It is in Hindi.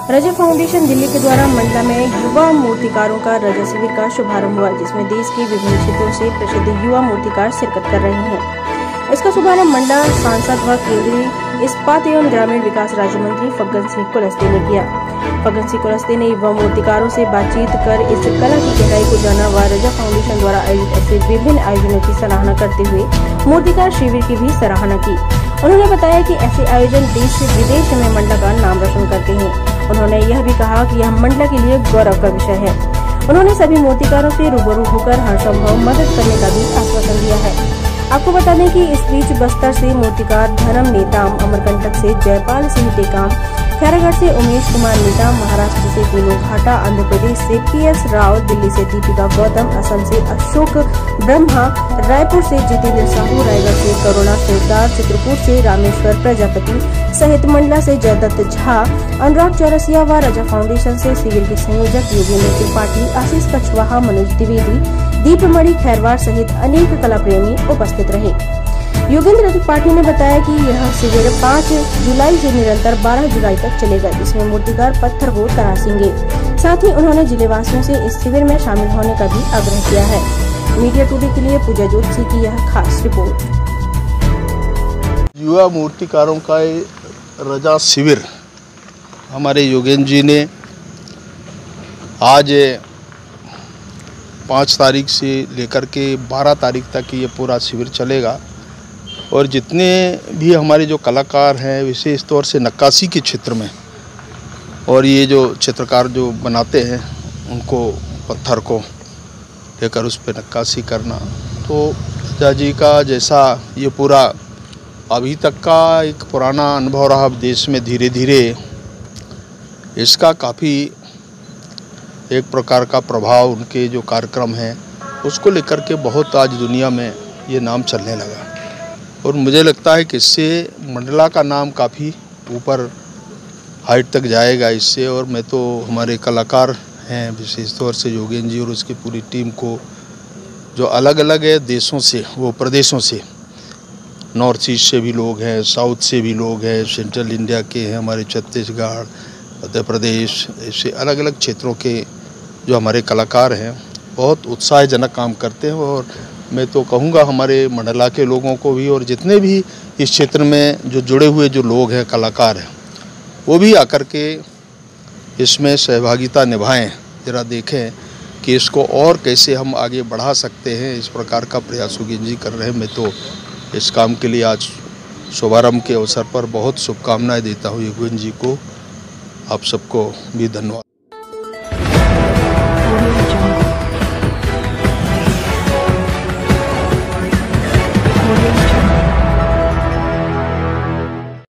रजा फाउंडेशन दिल्ली के द्वारा मंडला में युवा मूर्तिकारों का रजा शिविर का शुभारंभ हुआ, जिसमें देश के विभिन्न क्षेत्रों से प्रसिद्ध युवा मूर्तिकार शिरकत कर रहे हैं। इसका शुभारंभ मंडला सांसद व केंद्रीय इस्पात एवं ग्रामीण विकास राज्य मंत्री फग्गन सिंह कुलस्ते ने किया। फग्गन सिंह कुलस्ते ने युवा मूर्तिकारों से बातचीत कर इस कला की गहराई को जाना व रजा फाउंडेशन द्वारा आयोजित ऐसे विभिन्न आयोजनों की सराहना करते हुए मूर्तिकार शिविर की भी सराहना की। उन्होंने बताया कि ऐसे आयोजन देश विदेश में मंडला का नाम रोशन करते हैं। उन्होंने यह भी कहा कि यह मंडला के लिए गौरव का विषय है। उन्होंने सभी मूर्तिकारों से रूबरू होकर हर संभव मदद करने का भी आश्वासन दिया है। आपको बता दें कि इस बीच बस्तर से मूर्तिकार धर्म नेताम, अमरकंटक से जयपाल सिंह टेकाम, खैरागढ़ से उमेश कुमार नेताम, महाराष्ट्र से दिनू घाटा, आंध्र प्रदेश से PS राव, दिल्ली से दीपिका गौतम, असम से अशोक ब्रह्मा, रायपुर से जितेंद्र साहू, रायगढ़ से करुणा सिरदार, चित्रकूट से रामेश्वर प्रजापति सहित मंडला से जयदत्त झा, अनुराग चौरसिया व रजा फाउंडेशन से शिविर के संयोजक योगेंद्र त्रिपाठी, आशीष कछवाहा, मनोज द्विवेदी, दीपमणि खैरवार सहित अनेक कला प्रेमी उपस्थित रहे। योगेंद्र त्रिपाठी ने बताया कि यह शिविर 5 जुलाई से निरंतर 12 जुलाई तक चलेगा, जिसमें मूर्तिकार पत्थर को तराशेंगे। साथ ही उन्होंने जिलेवासियों से इस शिविर में शामिल होने का भी आग्रह किया है। मीडिया टुडे के लिए पूजा जोशी की यह खास रिपोर्ट। युवा मूर्तिकारों का रजा शिविर हमारे योगेंद्र जी ने आज 5 तारीख से लेकर के 12 तारीख तक ये पूरा शिविर चलेगा। और जितने भी हमारे जो कलाकार हैं, विशेष तौर से नक्काशी के क्षेत्र में, और ये जो चित्रकार जो बनाते हैं उनको पत्थर को लेकर उस पर नक्काशी करना, तो रजा जी का जैसा ये पूरा अभी तक का एक पुराना अनुभव रहा देश में, धीरे धीरे इसका काफ़ी एक प्रकार का प्रभाव उनके जो कार्यक्रम हैं उसको लेकर के बहुत आज दुनिया में ये नाम चलने लगा। और मुझे लगता है कि इससे मंडला का नाम काफ़ी ऊपर हाइट तक जाएगा इससे। और मैं तो हमारे कलाकार हैं, विशेष तौर से योगेंद्र जी और उसकी पूरी टीम को, जो अलग अलग है देशों से, वो प्रदेशों से, नॉर्थ ईस्ट से भी लोग हैं, साउथ से भी लोग हैं, सेंट्रल इंडिया के हैं, हमारे छत्तीसगढ़, मध्य प्रदेश, ऐसे अलग अलग क्षेत्रों के जो हमारे कलाकार हैं बहुत उत्साहजनक काम करते हैं। और मैं तो कहूँगा हमारे मंडला के लोगों को भी, और जितने भी इस क्षेत्र में जो जुड़े हुए जो लोग हैं, कलाकार हैं, वो भी आकर के इसमें सहभागिता निभाएं, ज़रा देखें कि इसको और कैसे हम आगे बढ़ा सकते हैं। इस प्रकार का प्रयास योगेंद्र जी कर रहे हैं। मैं तो इस काम के लिए आज शुभारंभ के अवसर पर बहुत शुभकामनाएं देता हूँ योगेंद्र जी को। आप सबको भी धन्यवाद।